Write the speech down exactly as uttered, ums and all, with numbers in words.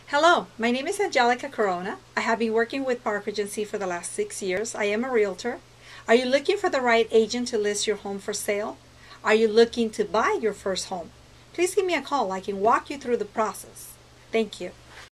Hello, my name is Angelica Corona. I have been working with Park Regency for the last six years. I am a realtor. Are you looking for the right agent to list your home for sale? Are you looking to buy your first home? Please give me a call. I can walk you through the process. Thank you.